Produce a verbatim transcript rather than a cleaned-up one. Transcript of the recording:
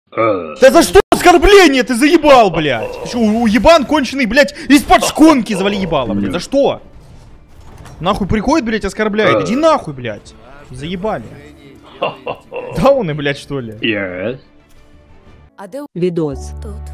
Да за что оскорбление ты заебал, блядь? Ты что, уебан конченый, блядь, из-под шконки завали ебало, блядь, за что? Нахуй приходит, блядь, оскорбляет, иди нахуй, блядь. Заебали. Дауны, блядь, что ли? Yes. Видос.